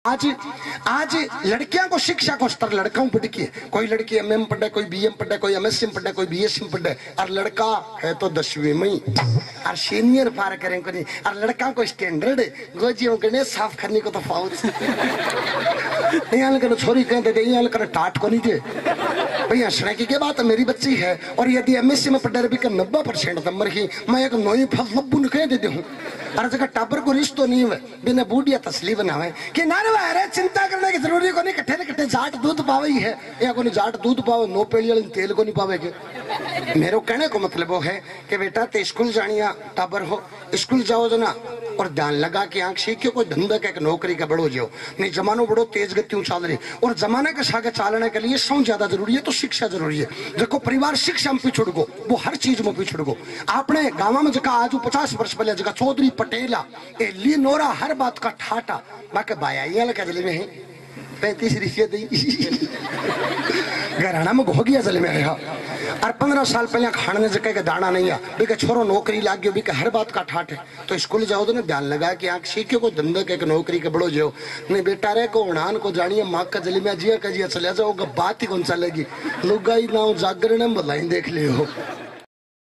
आज आज लड़कियां को शिक्षा को स्तर लड़कों पर टिकी है। कोई लड़की एमएम पढ़े, कोई बीएम पढ़े, कोई एमएससी पढ़े, कोई बीएससी पढ़े, और लड़का है तो 10वीं में ही और सीनियर पार करें को नहीं। और लड़का को स्टैंडर्ड गोजियों के साफ करने को तो फाउल यहाँ छोरी कहते थे, यहाँ टाट को नहीं थे भाई। हंसने की क्या बात है, मेरी बच्ची है और यदि एमएससी में पढ़े भी 90% नंबर की, मैं एक नई फल लब्बू कह देती हूँ। और जगह टाबर को रिश्तो नहीं है बिना बूढ़िया तसली बनावे कि नारे चिंता करने की जरूरी को नहीं। कट्ठे जाट दूध पावे ही है या कोई जाट दूध पावे, नो पेड़ी वाले तेल को नहीं पावेगे। मेरे कहने को मतलब वो है कि बेटा ते स्कूल जानिया टाबर हो, स्कूल जाओ जो ना और ध्यान लगा के आंख सीखियो, कोई धंधा के नौकरी का बड़ो जो नहीं। जमानो बड़ो तेज गतियों चल रही और जमाने के सागे चालने के लिए सौ ज्यादा जरूरी है तो शिक्षा जरूरी है। देखो परिवार शिक्षा में पिछड़ गो, वो हर चीज में पिछड़ गो। आपने गाँव में जगह आज 50 वर्ष पहले जगह चौधरी पटेला ए ली नोरा हर बात का ठाटा बाके बाया जले में है 35 रुपये दी घराना में घो गया जले में है। और 15 साल पहले खाने जगह का दाना नहीं है भी छोरो नौकरी लाग गयो भी हर बात का ठाट है। तो स्कूल जाओ तो ना ध्यान लगा कि आंख सीखियो को धंधे के नौकरी के बड़ो जो नहीं। बेटा रे को उड़ान को जानिए माँ का जली में जिया का जिया चले जाओ बात ही कौन चलेगी। लुगाई ना जागरण में बुलाई देख लियो।